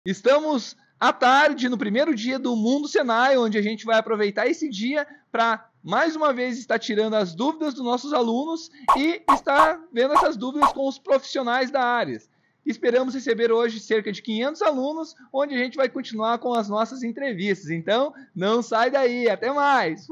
Estamos à tarde, no primeiro dia do Mundo Senai, onde a gente vai aproveitar esse dia para, mais uma vez, estar tirando as dúvidas dos nossos alunos e estar vendo essas dúvidas com os profissionais da área. Esperamos receber hoje cerca de 500 alunos, onde a gente vai continuar com as nossas entrevistas. Então, não sai daí. Até mais!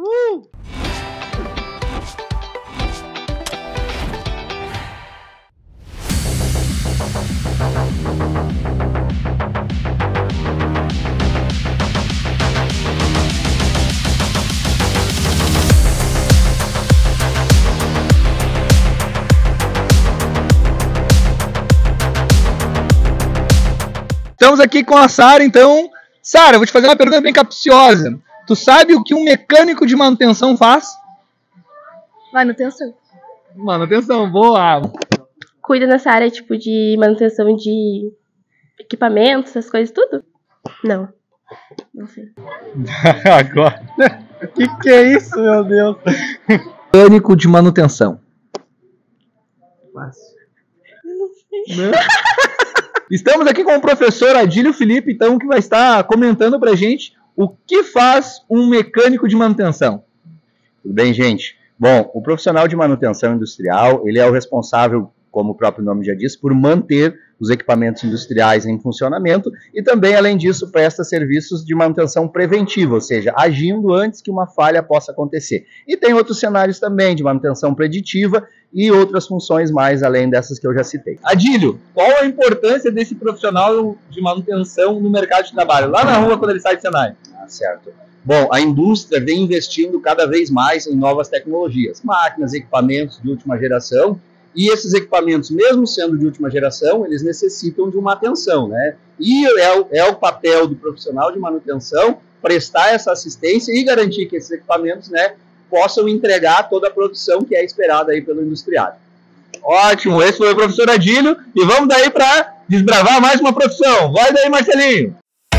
Estamos aqui com a Sara, então. Sara, eu vou te fazer uma pergunta bem capciosa. Tu sabe o que um mecânico de manutenção faz? Manutenção. Manutenção, boa! Cuida nessa área, tipo, de manutenção de equipamentos, essas coisas, tudo? Não. Não sei. Agora. O que é isso, meu Deus? Mecânico de manutenção. Fácil. Não sei. Não? Estamos aqui com o professor Adílio Felipe, então, que vai estar comentando pra gente o que faz um mecânico de manutenção. Tudo bem, gente? Bom, o profissional de manutenção industrial, ele é o responsável, como o próprio nome já diz, por manter os equipamentos industriais em funcionamento e também, além disso, presta serviços de manutenção preventiva, ou seja, agindo antes que uma falha possa acontecer. E tem outros cenários também de manutenção preditiva e outras funções mais além dessas que eu já citei. Adílio, qual a importância desse profissional de manutenção no mercado de trabalho, lá na rua quando ele sai de Senai? Certo. Bom, a indústria vem investindo cada vez mais em novas tecnologias, máquinas, equipamentos de última geração, e esses equipamentos, mesmo sendo de última geração, eles necessitam de uma atenção, né? E é o papel do profissional de manutenção prestar essa assistência e garantir que esses equipamentos, né, possam entregar toda a produção que é esperada aí pelo industriário. Ótimo, esse foi o professor Adílio, e vamos daí para desbravar mais uma profissão. Vai daí, Marcelinho!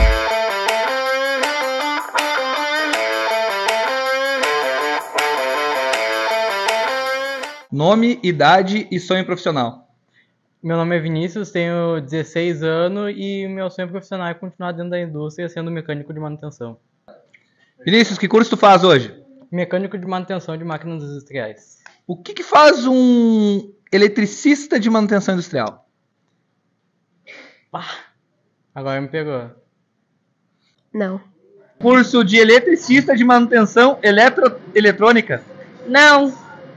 Nome, idade e sonho profissional. Meu nome é Vinícius, tenho 16 anos e meu sonho profissional é continuar dentro da indústria sendo mecânico de manutenção. Vinícius, que curso tu faz hoje? Mecânico de manutenção de máquinas industriais. O que faz um eletricista de manutenção industrial? Agora me pegou. Não. Curso de eletricista de manutenção eletrônica? Não.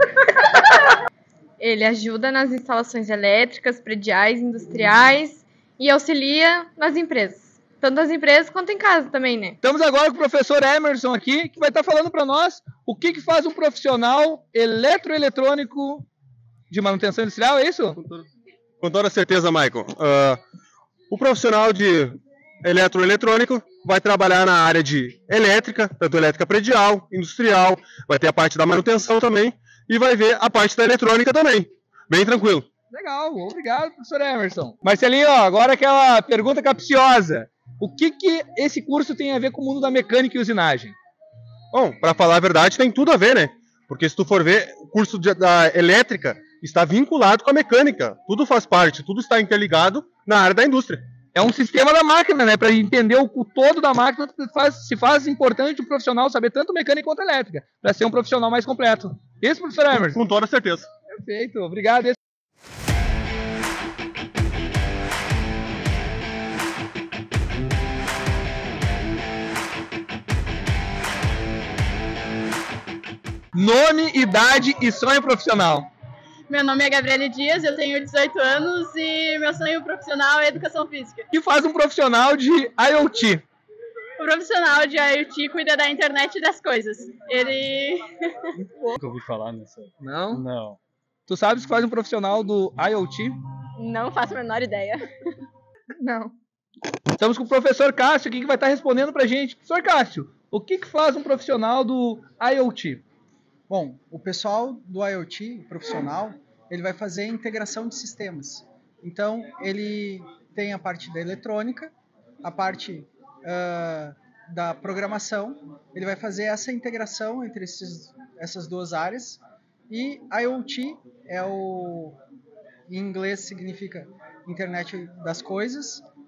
Ele ajuda nas instalações elétricas, prediais, industriais e auxilia nas empresas. Tanto nas empresas quanto em casa também, né? Estamos agora com o professor Emerson aqui, que vai estar falando para nós o que faz um profissional eletroeletrônico de manutenção industrial, é isso? Com toda certeza, Michael. O profissional de eletroeletrônico vai trabalhar na área de elétrica, tanto elétrica predial, industrial, vai ter a parte da manutenção também, e vai ver a parte da eletrônica também. Bem tranquilo. Legal, obrigado, professor Emerson. Marcelinho, agora aquela pergunta capciosa. O que esse curso tem a ver com o mundo da mecânica e usinagem? Bom, para falar a verdade, tem tudo a ver, né? Porque se tu for ver, o curso da elétrica está vinculado com a mecânica. Tudo faz parte, tudo está interligado na área da indústria. É um sistema da máquina, né? Para entender o todo da máquina, se faz importante o profissional saber tanto mecânica quanto elétrica, para ser um profissional mais completo. Isso, professor Emerson? Com toda certeza. Perfeito, obrigado. Nome, idade e sonho profissional. Meu nome é Gabriele Dias, eu tenho 18 anos e meu sonho profissional é educação física. O que faz um profissional de IoT? O profissional de IoT cuida da internet das coisas. Ele... Nunca ouvi falar nisso. Não? Não. Tu sabes o que faz um profissional do IoT? Não faço a menor ideia. Não. Estamos com o professor Cássio aqui que vai estar respondendo pra gente. Professor Cássio, o que faz um profissional do IoT? Bom, o pessoal do IoT, profissional, ele vai fazer integração de sistemas. Então, ele tem a parte da eletrônica, a parte da programação, ele vai fazer essa integração entre essas duas áreas. E IoT em inglês significa Internet das Coisas,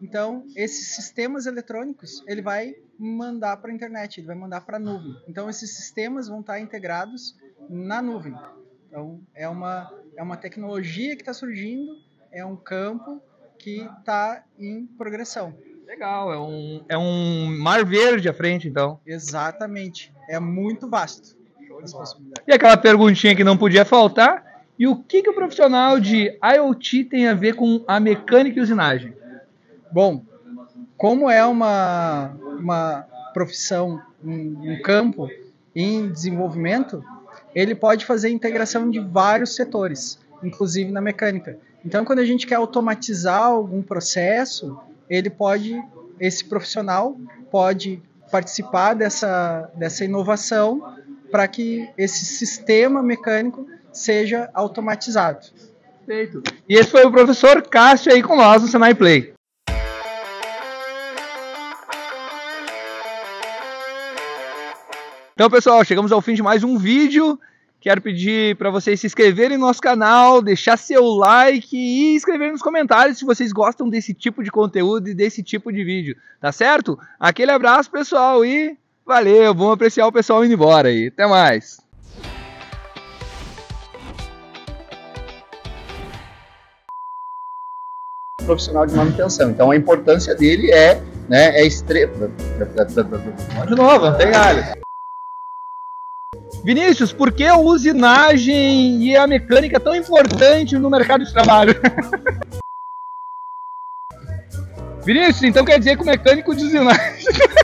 Então, esses sistemas eletrônicos, ele vai mandar para a internet, ele vai mandar para a nuvem. Então, esses sistemas vão estar integrados na nuvem. Então, é uma tecnologia que está surgindo, é um campo que está em progressão. Legal, é um mar verde à frente, então. Exatamente. É muito vasto as possibilidades. E aquela perguntinha que não podia faltar, e o que o profissional de IoT tem a ver com a mecânica e usinagem? Bom, como é uma profissão, um campo em desenvolvimento, ele pode fazer integração de vários setores, inclusive na mecânica. Então, quando a gente quer automatizar algum processo, esse profissional pode participar dessa inovação para que esse sistema mecânico seja automatizado. Perfeito. E esse foi o professor Cássio aí com nós no Senai Play. Então, pessoal, chegamos ao fim de mais um vídeo. Quero pedir para vocês se inscreverem no nosso canal, deixar seu like e escrever nos comentários se vocês gostam desse tipo de conteúdo e desse tipo de vídeo, tá certo? Aquele abraço, pessoal, e valeu, vamos apreciar o pessoal indo embora aí. Até mais! Profissional de manutenção. Então, a importância dele é extrema. De novo, não tem galho. Vinícius, por que a usinagem e a mecânica é tão importante no mercado de trabalho? Vinícius, então quer dizer que o mecânico de usinagem...